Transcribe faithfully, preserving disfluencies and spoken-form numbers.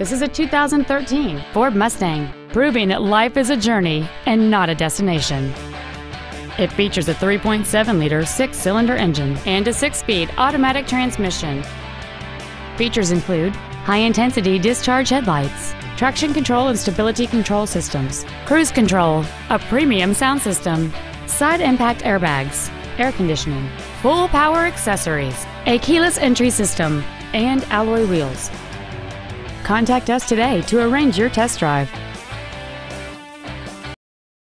This is a two thousand thirteen Ford Mustang, proving that life is a journey and not a destination. It features a three point seven liter six-cylinder engine and a six-speed automatic transmission. Features include high-intensity discharge headlights, traction control and stability control systems, cruise control, a premium sound system, side impact airbags, air conditioning, full power accessories, a keyless entry system, and alloy wheels. Contact us today to arrange your test drive.